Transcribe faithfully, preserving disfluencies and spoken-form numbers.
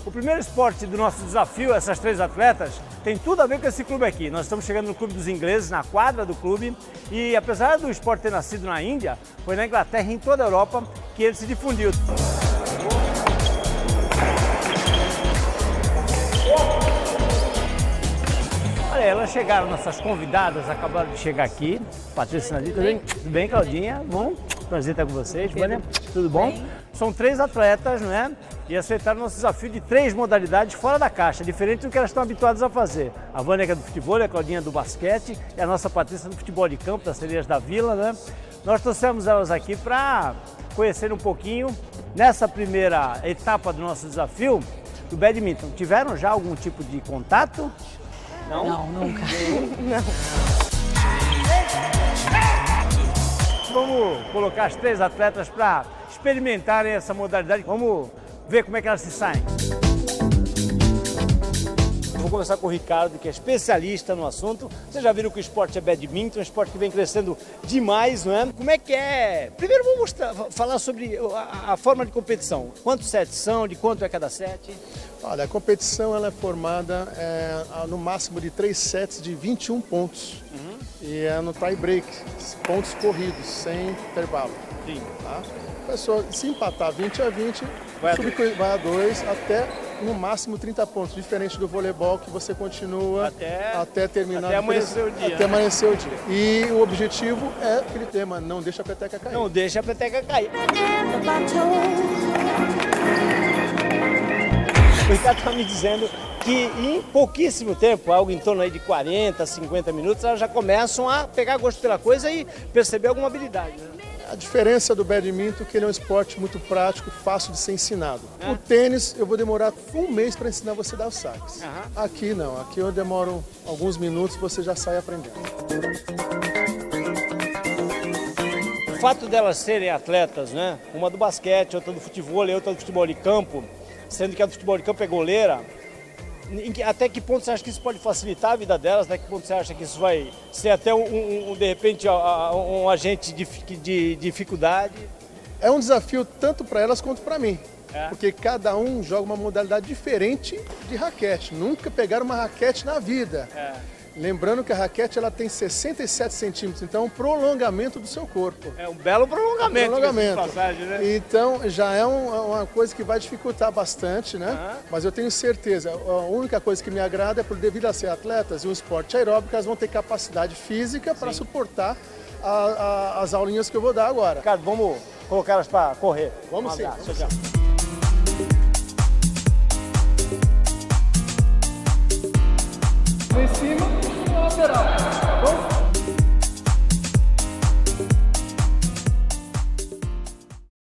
O primeiro esporte do nosso desafio, essas três atletas, tem tudo a ver com esse clube aqui. Nós estamos chegando no Clube dos Ingleses, na quadra do clube, e apesar do esporte ter nascido na Índia, foi na Inglaterra e em toda a Europa que ele se difundiu. Olha, elas chegaram, nossas convidadas acabaram de chegar aqui. Patrícia Nadir, tudo bem? Tudo bem, Claudinha? Bom, prazer estar com vocês. Vânia, tudo bom? Bem. São três atletas, não é? E aceitaram nosso desafio de três modalidades fora da caixa, diferente do que elas estão habituadas a fazer. A Vânia que é do futebol, a Claudinha do basquete e a nossa Patrícia do futebol de campo, das Sereias da Vila, né? Nós trouxemos elas aqui para conhecer um pouquinho, nessa primeira etapa do nosso desafio, do badminton. Tiveram já algum tipo de contato? Não? Não, nunca. Não. Vamos colocar as três atletas para experimentarem essa modalidade. Vamos ver como é que elas se saem. Vou começar com o Ricardo, que é especialista no assunto. Vocês já viram que o esporte é badminton, um esporte que vem crescendo demais, não é? Como é que é? Primeiro vamos mostrar, falar sobre a, a forma de competição. Quantos sets são, de quanto é cada set? Olha, a competição ela é formada é, no máximo de três sets de vinte e um pontos. Uhum. E é no tie break, pontos corridos, sem intervalo. Sim. Tá? A pessoa, se empatar vinte a vinte, vai, vai a dois até no máximo trinta pontos. Diferente do voleibol, que você continua até, até terminar. Até amanhecer o dia. Até né? amanhecer o dia. E o objetivo é aquele tema, não deixa a peteca cair. Não deixa a peteca cair. O Ricardo está me dizendo que em pouquíssimo tempo, algo em torno aí de quarenta, cinquenta minutos, elas já começam a pegar gosto pela coisa e perceber alguma habilidade. Né? A diferença do badminton é que ele é um esporte muito prático, fácil de ser ensinado. É. O tênis, eu vou demorar um mês para ensinar você a dar os saques. Uhum. Aqui não, aqui eu demoro alguns minutos e você já sai aprendendo. O fato delas serem atletas, né? Uma do basquete, outra do futebol e outra do futebol de campo, sendo que a do futebol de campo é goleira, até que ponto você acha que isso pode facilitar a vida delas? Até que ponto você acha que isso vai ser até, um, um, de repente, um, um agente de, de dificuldade? É um desafio tanto para elas quanto para mim. É. Porque cada um joga uma modalidade diferente de raquete. Nunca pegaram uma raquete na vida. É. Lembrando que a raquete ela tem sessenta e sete centímetros, então é um prolongamento do seu corpo. É um belo prolongamento. Um prolongamento. Passagem, né? Então já é um, uma coisa que vai dificultar bastante, né? Uhum. Mas eu tenho certeza, a única coisa que me agrada é por devido a ser atletas e um esporte aeróbico, elas vão ter capacidade física para suportar a, a, as aulinhas que eu vou dar agora. Ricardo, vamos colocar elas para correr. Vamos, vamos sim. Vamos sim. Em cima, lateral. Vamos.